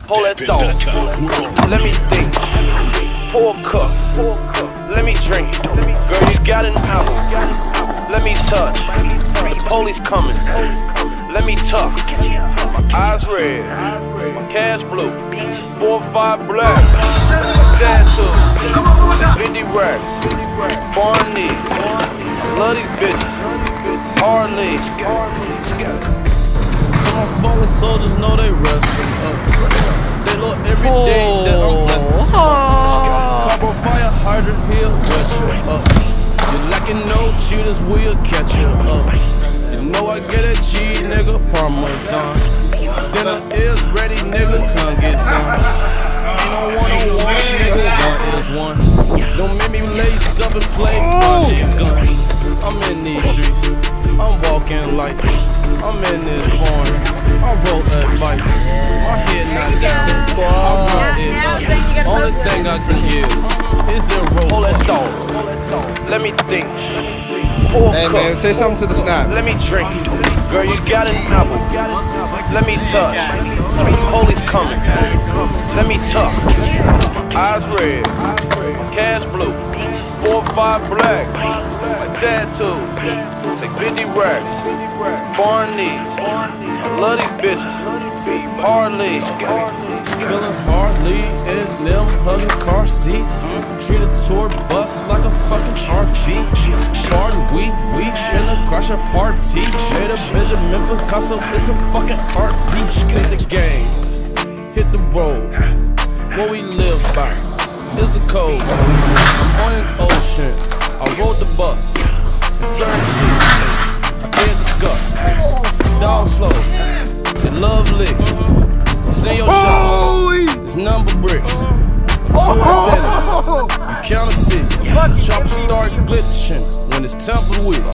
Hold that thought. Let me think. Pour a cup. Let me drink. Girl, you got an apple. Let me touch. The police coming. Let me tuck. Eyes red. Cash blue. 4 or 5 black. Tattoo. 50 racks. Foreign knees. Love these bitches. Hard legs. Some of my fallen soldiers know they resting up. They look every day that I'm blessed as fuck. Carbo fire hydrant, he'll wet you up. You lacking no cheaters, we'll catch you up. You know I get that cheese, nigga, Parmesan. Dinner is ready, nigga, come get some. Ain't no one-on-ones, nigga, one is one. Don't make me lace up and play gun. I'm in these streets, I'm walking like I'm in this foreign. I roll that bike, my head not down. I want it up. Only thing I can give is a roll. Hold that thought. Let me think. Hey man, say something to the snap. Let me drink. Girl, you got an apple. Let me touch. The police coming. Let me tuck. Eyes red. Cash blue. 4 or 5 black. A tattoo. Like 50 racks. Foreign knees. I love these bitches. Hard legs. Feeling hardly in them hugging car seats. Treat a tour bus like a fucking RV. Pardon, we finna crash a party. Made a Benjamin Picasso, it's a fucking art piece. Take the game, hit the road. What we live by is a code. I'm on an ocean, I rode the bus. It's certain shit I can't discuss. Dog slow, they love licks. What's in your shots? It's number bricks. I'm too authentic. You counterfeit. Chopper start glitching when it's tempered with.